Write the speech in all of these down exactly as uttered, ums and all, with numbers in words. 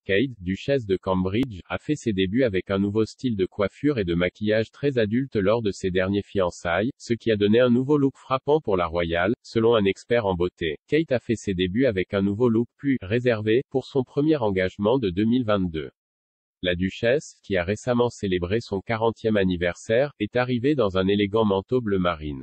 Kate, duchesse de Cambridge, a fait ses débuts avec un nouveau style de coiffure et de maquillage très adulte lors de ses derniers fiançailles, ce qui a donné un nouveau look frappant pour la royale, selon un expert en beauté. Kate a fait ses débuts avec un nouveau look plus réservé pour son premier engagement de deux mille vingt-deux. La duchesse, qui a récemment célébré son quarantième anniversaire, est arrivée dans un élégant manteau bleu marine.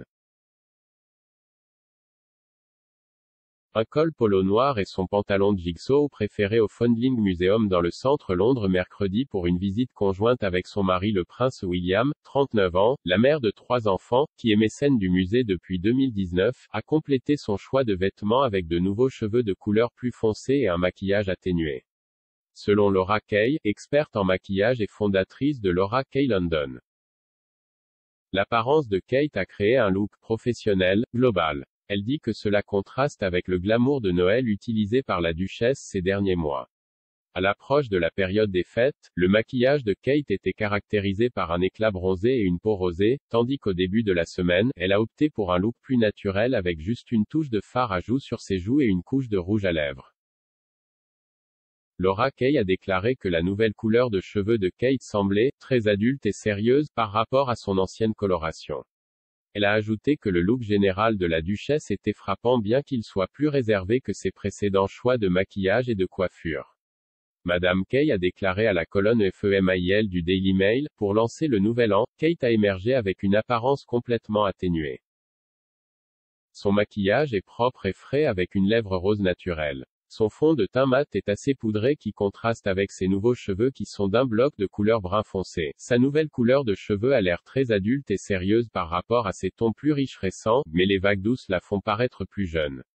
Un col polo noir et son pantalon de jigsaw préféré au Foundling Museum dans le centre Londres mercredi pour une visite conjointe avec son mari le prince William, trente-neuf ans, la mère de trois enfants, qui est mécène du musée depuis deux mille dix-neuf, a complété son choix de vêtements avec de nouveaux cheveux de couleur plus foncée et un maquillage atténué. Selon Laura Kay, experte en maquillage et fondatrice de Laura Kay London. L'apparence de Kate a créé un look professionnel, global. Elle dit que cela contraste avec le glamour de Noël utilisé par la duchesse ces derniers mois. À l'approche de la période des fêtes, le maquillage de Kate était caractérisé par un éclat bronzé et une peau rosée, tandis qu'au début de la semaine, elle a opté pour un look plus naturel avec juste une touche de fard à joues sur ses joues et une couche de rouge à lèvres. Laura Kay a déclaré que la nouvelle couleur de cheveux de Kate semblait très adulte et sérieuse par rapport à son ancienne coloration. Elle a ajouté que le look général de la duchesse était frappant bien qu'il soit plus réservé que ses précédents choix de maquillage et de coiffure. Madame Kay a déclaré à la colonne Femail du Daily Mail, pour lancer le nouvel an, Kate a émergé avec une apparence complètement atténuée. Son maquillage est propre et frais avec une lèvre rose naturelle. Son fond de teint mat est assez poudré qui contraste avec ses nouveaux cheveux qui sont d'un bloc de couleur brun foncé. Sa nouvelle couleur de cheveux a l'air très adulte et sérieuse par rapport à ses tons plus riches récents, mais les vagues douces la font paraître plus jeune.